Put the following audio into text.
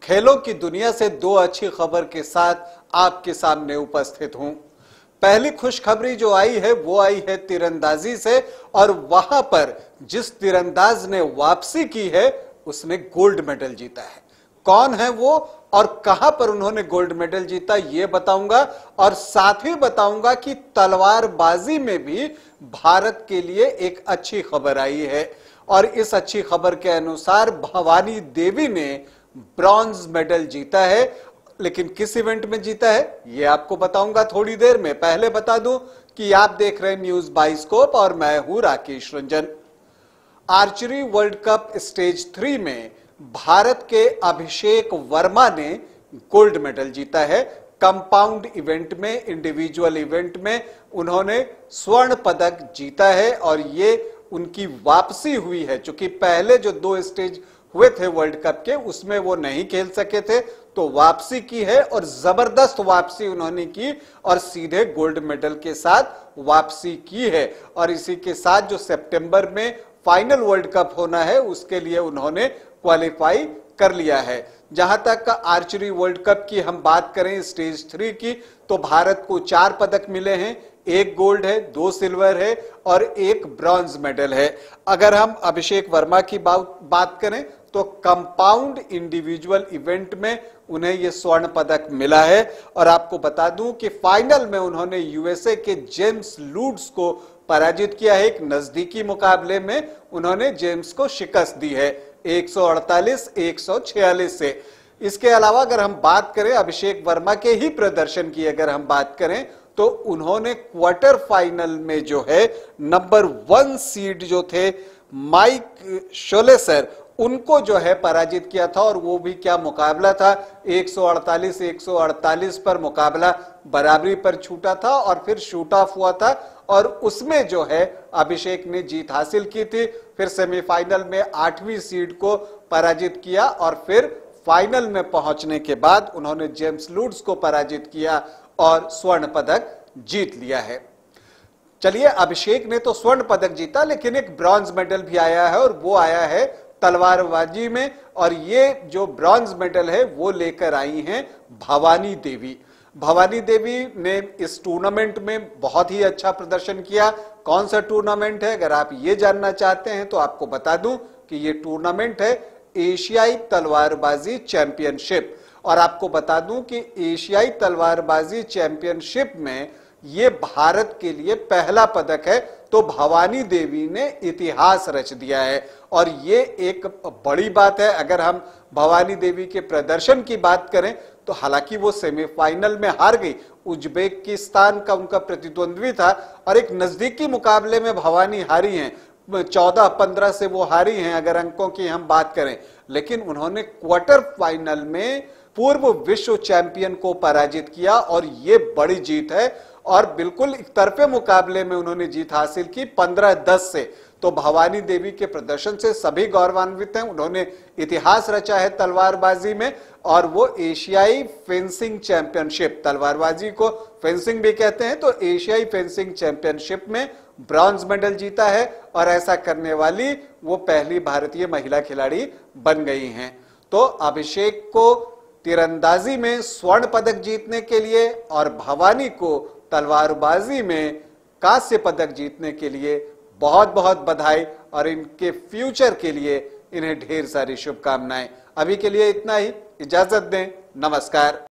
खेलों की दुनिया से दो अच्छी खबर के साथ आपके सामने उपस्थित हूं। पहली खुशखबरी जो आई है वो आई है तीरंदाजी से, और वहां पर जिस तीरंदाज ने वापसी की है उसने गोल्ड मेडल जीता है। कौन है वो और कहां पर उन्होंने गोल्ड मेडल जीता ये बताऊंगा, और साथ ही बताऊंगा कि तलवारबाजी में भी भारत के लिए एक अच्छी खबर आई है। और इस अच्छी खबर के अनुसार भवानी देवी ने ब्रॉन्ज मेडल जीता है। लेकिन किस इवेंट में जीता है ये आपको बताऊंगा थोड़ी देर में। पहले बता दूं कि आप देख रहे हैं न्यूज बाइस्कोप और मैं हूं Rakesh Ranjan. Archery world cup stage 3 में भारत के अभिषेक वर्मा ने गोल्ड मेडल जीता है। कंपाउंड इवेंट में, इंडिविजुअल इवेंट में उन्होंने स्वर्ण पदक जीता है और ये उनकी वापसी हुई है। चूंकि पहले जो 2 स्टेज हुए थे वर्ल्ड कप के उसमें वो नहीं खेल सके थे, तो वापसी की है और जबरदस्त वापसी उन्होंने की और सीधे गोल्ड मेडल के साथ वापसी की है। और इसी के साथ जो सितंबर में फाइनल वर्ल्ड कप होना है उसके लिए उन्होंने क्वालिफाई कर लिया है। जहां तक आर्चरी वर्ल्ड कप की हम बात करें स्टेज 3 की, तो भारत को 4 पदक मिले हैं। 1 गोल्ड है, 2 सिल्वर है और 1 ब्रॉन्ज मेडल है। अगर हम अभिषेक वर्मा की बात करें तो कंपाउंड इंडिविजुअल इवेंट में उन्हें यह स्वर्ण पदक मिला है। और आपको बता दूं कि फाइनल में उन्होंने यूएसए के जेम्स लूड्स को पराजित किया है। एक नजदीकी मुकाबले में उन्होंने जेम्स को शिकस्त दी है 148-146 से। इसके अलावा अगर हम बात करें अभिषेक वर्मा के ही प्रदर्शन की, अगर हम बात करें तो उन्होंने क्वार्टर फाइनल में जो है नंबर 1 सीड जो थे माइक शोलेसर, उनको जो है पराजित किया था। और वो भी क्या मुकाबला था, 148-148 पर मुकाबला बराबरी पर छूटा था और फिर शूट ऑफ हुआ था और उसमें जो है अभिषेक ने जीत हासिल की थी। फिर सेमीफाइनल में 8वीं सीड को पराजित किया और फिर फाइनल में पहुंचने के बाद उन्होंने जेम्स लूड्स को पराजित किया और स्वर्ण पदक जीत लिया है। चलिए, अभिषेक ने तो स्वर्ण पदक जीता, लेकिन एक ब्रॉन्ज मेडल भी आया है और वो आया है तलवारबाजी में। और ये जो ब्रॉन्ज मेडल है वो लेकर आई हैं भवानी देवी। भवानी देवी ने इस टूर्नामेंट में बहुत ही अच्छा प्रदर्शन किया। कौन सा टूर्नामेंट है, अगर आप ये जानना चाहते हैं तो आपको बता दूं कि ये टूर्नामेंट है एशियाई तलवारबाजी चैंपियनशिप। और आपको बता दूं कि एशियाई तलवारबाजी चैंपियनशिप में ये भारत के लिए पहला पदक है। तो भवानी देवी ने इतिहास रच दिया है और ये एक बड़ी बात है। अगर हम भवानी देवी के प्रदर्शन की बात करें तो हालांकि वो सेमीफाइनल में हार गई, उज्बेकिस्तान का उनका प्रतिद्वंद्वी था और एक नजदीकी मुकाबले में भवानी हारी हैं, 14-15 से वो हारी हैं अगर अंकों की हम बात करें। लेकिन उन्होंने क्वार्टर फाइनल में पूर्व विश्व चैंपियन को पराजित किया और ये बड़ी जीत है। और बिल्कुल एक तरफे मुकाबले में उन्होंने जीत हासिल की 15-10 से। तो भवानी देवी के प्रदर्शन से सभी गौरवान्वित हैं। उन्होंने इतिहास रचा है तलवारबाजी में और वो एशियाई फेंसिंग चैंपियनशिप, तलवारबाजी को फेंसिंग भी कहते हैं, तो एशियाई फेंसिंग चैंपियनशिप में ब्रॉन्ज मेडल जीता है और ऐसा करने वाली वो पहली भारतीय महिला खिलाड़ी बन गई हैं। तो अभिषेक को तीरंदाजी में स्वर्ण पदक जीतने के लिए और भवानी को तलवारबाजी में कांस्य पदक जीतने के लिए बहुत बहुत बधाई और इनके फ्यूचर के लिए इन्हें ढेर सारी शुभकामनाएं। अभी के लिए इतना ही, इजाजत दें, नमस्कार।